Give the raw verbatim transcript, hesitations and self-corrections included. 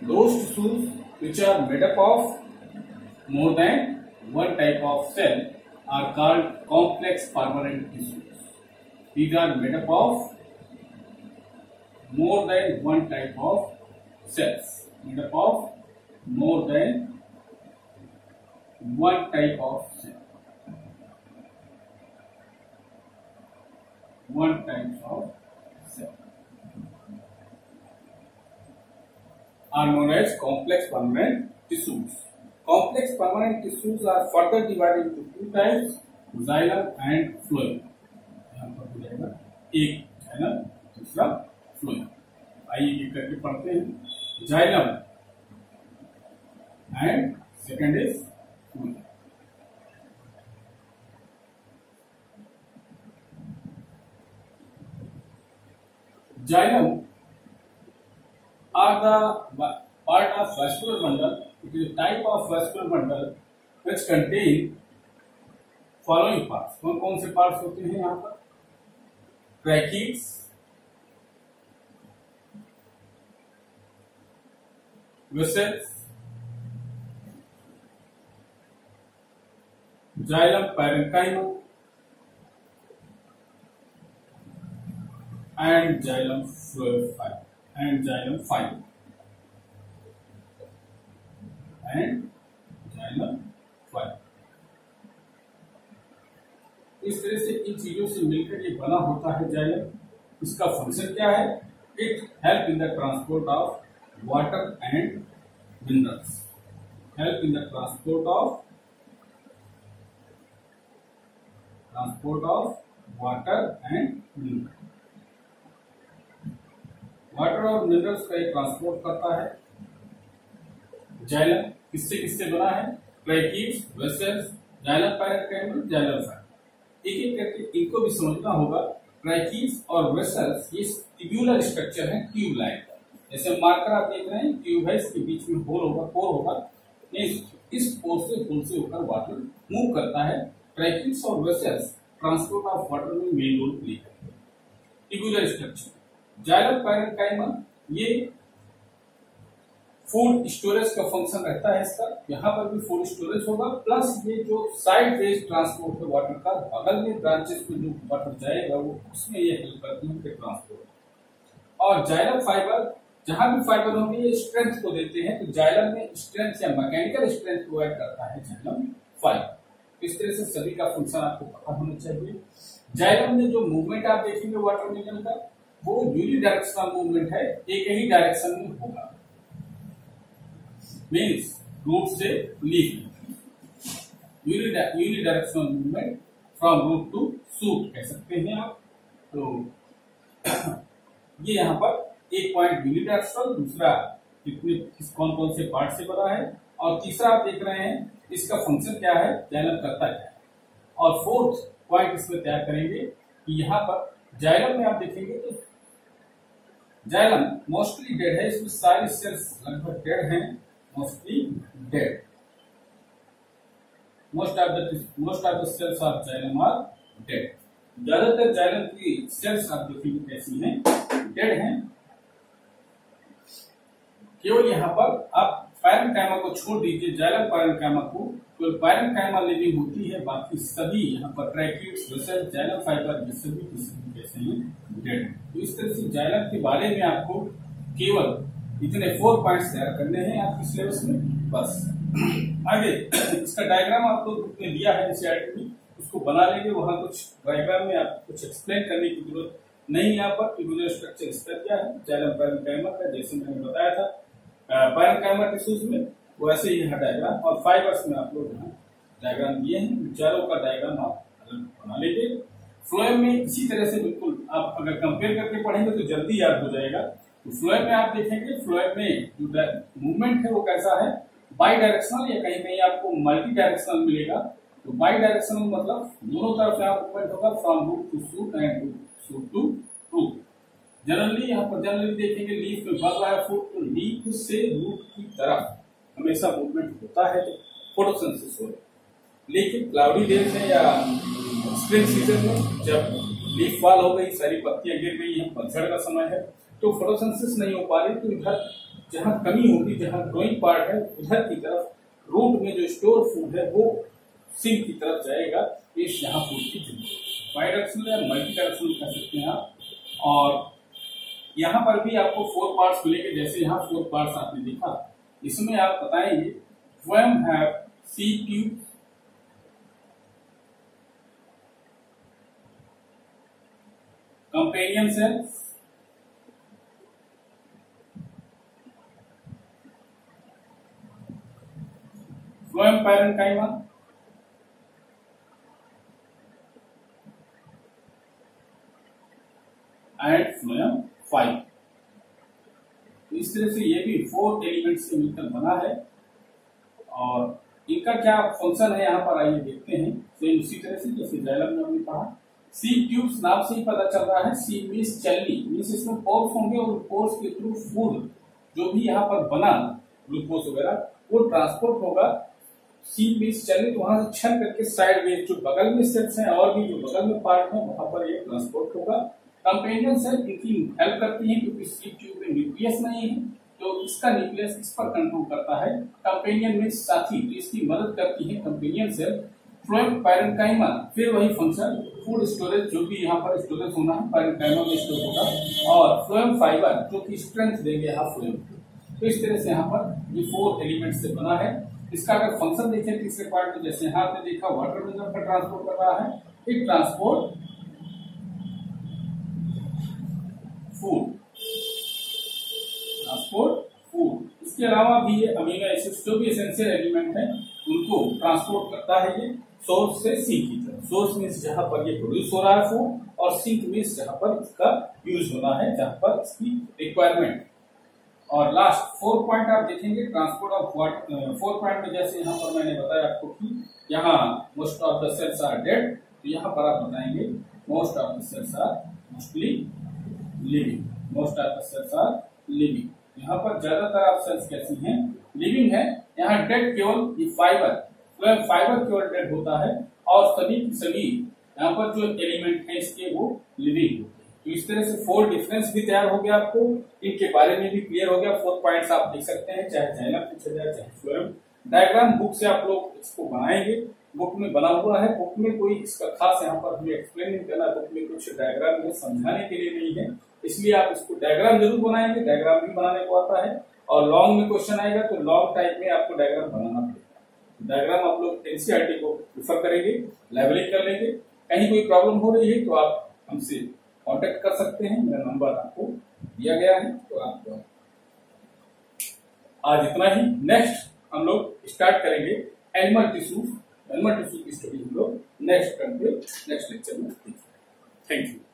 those tissues which are made up of more than one type of cell are called complex permanent tissues. These are made up of more than one type of cells. Made up of more than one type of cell. One type of cell are known as complex permanent tissues. Complex permanent tissues are further divided into two types, xylem and phloem. यहाँ पर हो जाएगा एक xylem, दूसरा phloem. आइए ये करके पढ़ते हैं. Xylem and second is phloem. Xylem are the part of vascular bundle. It is a type of vascular bundle which contain following parts. कौन कौन से parts होते हैं यहाँ पर? Tracheids, vessels, xylem parenchyma and xylem fluid and xylem fiber and xylem fiber. इस तरह से इन चीजों से मिलकर ये बना होता है xylem. इसका फंक्शन क्या है? It help in the transport of water and minerals. Help in the transport of transport of water and minerals. Water और मिनरल्स का ये ट्रांसपोर्ट करता है. जाइलम किससे किससे बना है? Tracheids, vessels, xylem parenchyma, xylem fibre. एक एक करके इनको भी समझना होगा. ट्रैकीड्स और वेसल्स ये ट्यूबुलर स्ट्रक्चर है, ट्यूब लाइन. जैसे मार्कर आप देख रहे हैं, ट्यूब है, इसके बीच में होल होगा, पोर होगा. इस इस पोर से होल से होकर वाटर मूव करता है. ट्रैकीड्स और वेसल्स ट्रांसपोर्ट ऑफ वाटर में मेन रोल प्ले करते हैं. Tubular structure. जाइलम पैरेंकाइमा ये फूड स्टोरेज का फंक्शन रहता है इसका. यहाँ पर भी फूड स्टोरेज होगा, प्लस ये जो साइड वेज ट्रांसपोर्ट है वाटर का, बगल में ब्रांचेस में जो वाटर जाएगा वो उसमें ये हेल्प करती है ट्रांसपोर्ट. और जाइलम फाइबर, जहां भी फाइबर होंगे ये स्ट्रेंथ को देते हैं. तो जाइलम में स्ट्रेंथ या मैकेनिकल स्ट्रेंथ प्रोवाइड करता है जाइलम फाइबर. इस तरह से सभी का फंक्शन आपको पता होना चाहिए. जाइलम में जो मूवमेंट आप देखेंगे वाटर मिनरल का, वो यूनिडायरेक्शनल मूवमेंट है, एक ही डायरेक्शन में होगा. मीन्स रूट से leaf, unidirectional movement from root to shoot कह सकते हैं आप. तो ये यहाँ पर एक पॉइंट यूनिडायरेक्शनल, दूसरा कितने किस कौन कौन से पार्ट से बना है, और तीसरा आप देख रहे हैं इसका फंक्शन क्या है, जाइलम करता क्या है. और फोर्थ पॉइंट इसमें तैयार करेंगे कि यहाँ पर जाइलम में आप देखेंगे तो जाइलम मोस्टली डेड है. इसमें सारी सेल्स लगभग डेड हैं, mostly dead. Most of the most of the cells of xylem are dead. ज्यादातर जाइलम की सेल्स आप देखेंगे कैसी हैं, डेड हैं. केवल यहाँ पर आप पैरेंकाइमा को छोड़ दीजिए, जाइलम पैरेंकाइमा को, केवल पैरेंकाइमा लिविंग होती है, बाकी सभी यहाँ पर ट्रैकीड्स, वेसल्स, जाइलम फाइबर ये सभी की सभी कैसे हैं, डेड. तो इस तरह से जाइलम के बारे में आपको केवल इतने फोर पॉइंट्स तैयार करने हैं आपके सिलेबस में, बस. आगे इसका डायग्राम आपको बुक में दिया है एनसीईआरटी में, उसको बना लेंगे. वहां कुछ डायग्राम में आपको कुछ एक्सप्लेन करने की जरूरत नहीं. यहाँ पर ट्यूबुलर स्ट्रक्चर इसका क्या है, जाइलम पैरेंकाइमा का, जैसे मैंने बताया था पैरेंकाइमा टिश्यूज में, वैसे ही यहाँ डायग्राम. और फाइबर्स में आप लोग यहाँ डायग्राम दिए हैं, चारों का डायग्राम आप अलग बना लीजिए. फ्लोएम में इसी तरह से बिल्कुल आप अगर कंपेयर करके पढ़ेंगे तो जल्दी याद हो जाएगा. तो फ्लोएम में आप देखेंगे, फ्लोएम में जो मूवमेंट है वो कैसा है, बाई डायरेक्शनल या कहीं कहीं आपको मल्टी डायरेक्शनल मिलेगा. तो बाई डायरेक्शनल मतलब दोनों तरफ यहाँ मूवमेंट होगा, from root to shoot and shoot to root. Generally यहाँ पर जनरली देखेंगे लीफ में बढ़ रहा है फूड, तो लीफ से रूट की तरफ हमेशा मूवमेंट होता है, तो फोटोसिंथेसिस हो रहा है. लेकिन क्लाउडी डेज में या स्प्रिंग सीजन में जब लीफ फॉल हो गई, सारी पत्तियां गिर गई, यहाँ पतझड़ का समय है, तो फोटोसिंथेसिस नहीं हो पा रही, तो इधर जहां कमी होगी, जहां ग्रोइंग पार्ट है उधर की तरफ रूट में जो स्टोर फूड है वो सिंक की तरफ जाएगा। इस यहाँ फूड की जरूरत बाई डायरेक्शनल या मल्टी डायरेक्शनल कह सकते हैं आप। और यहाँ पर भी आपको फोर पार्ट्स मिलेंगे, जैसे यहाँ फोर पार्ट्स आपने देखा। इसमें आप बताएंगे phloem have sieve tube, companion cells, phloem parenchyma, and phloem fibre. तो इस तरह से ये भी फोर एलिमेंट से मिलकर बना है। और इनका क्या फंक्शन है यहाँ पर आइए देखते हैं। सेम उसी तरह से जैसे जाइलम में हमने कहा, सी ट्यूब्स नाम से ही पता चल रहा है। सी मीन्स चलनी, मीन्स इसमें पोर्स होंगे और पोर्स के थ्रू फूड जो भी यहाँ पर बना ग्लूकोज वगैरह वो ट्रांसपोर्ट होगा। सी मीन्स चलनी, तो वहां से छन करके साइड में जो बगल में सेल्स हैं और भी जो बगल में पार्ट है वहां पर ये ट्रांसपोर्ट होगा। कंपेनियन सेल इनकी हेल्प करती है क्योंकि सी ट्यूब में न्यूक्लियस नहीं है, तो इसका न्यूक्लियस इस पर कंट्रोल करता है। कंपेनियन में साथी, तो इसकी मदद करती है कंपेनियन सेल। फ्लोएम पैरेन्काइमा, फिर वही फंक्शन, फूड स्टोरेज जो भी यहाँ पर स्टोरेज होना है पैरेन्काइमा में स्टोर होगा। और फ्लोएम फाइबर जो कि स्ट्रेंथ देंगे यहाँ फ्लोएम। तो इस तरह से यहाँ पर ये फोर एलिमेंट से बना है। इसका अगर फंक्शन देखें तीसरे पार्ट में, जैसे यहाँ आपने देखा वाटर में जब ट्रांसपोर्ट कर रहा है, it transport food, transport food. इसके अलावा भी ये अमीनो एसिड्स जो भी एसेंशियल एलिमेंट है उनको ट्रांसपोर्ट करता है ये सोर्स से सिंक की तरफ। सोर्स मीन्स जहां पर ये प्रोड्यूस हो रहा है फूड, और सिंक मीन्स जहां पर इसका यूज होना है, जहां पर इसकी रिक्वायरमेंट। और लास्ट फोर पॉइंट आप देखेंगे transport of water. Four point में जैसे यहाँ पर मैंने बताया आपको कि यहाँ most of the cells are dead, तो यहाँ पर आप बताएंगे most of the cells are mostly living, most of the cells are living. यहाँ पर ज्यादातर आप सेल्स कैसी हैं, लिविंग है। यहाँ डेड केवल ये फाइबर, फ्लोएम फाइबर केवल डेड होता है, और सभी सभी यहाँ पर जो एलिमेंट है इसके वो लिविंग। तो इस तरह से फोर डिफरेंस भी तैयार हो गया, आपको इनके बारे में भी क्लियर हो गया। फोर पॉइंट्स आप देख सकते हैं, चाहे जाइलम पूछा जाए चाहे फ्लोएम। डायग्राम बुक से आप लोग इसको बनाएंगे, बुक में बना हुआ है। बुक में कोई इसका खास यहाँ पर हमें एक्सप्लेन नहीं करना, बुक में कुछ डायग्राम में समझाने के लिए नहीं है, इसलिए आप इसको डायग्राम जरूर बनाएंगे। डायग्राम भी बनाने को आता है, और लॉन्ग में क्वेश्चन आएगा तो लॉन्ग टाइप में आपको डायग्राम बनाना पड़ेगा। डायग्राम आप लोग एनसीईआरटी को प्रिफर करेंगे, लेवलिंग कर लेंगे। कहीं कोई प्रॉब्लम हो रही है तो आप हमसे कांटेक्ट कर सकते हैं, मेरा नंबर आपको दिया गया है। तो आप आज इतना ही। नेक्स्ट हम लोग स्टार्ट करेंगे एनिमल टिश्यू। एनिमल टिश्यू की स्टडी हम लोग नेक्स्ट करके नेक्स्ट लेक्चर में। Thank you.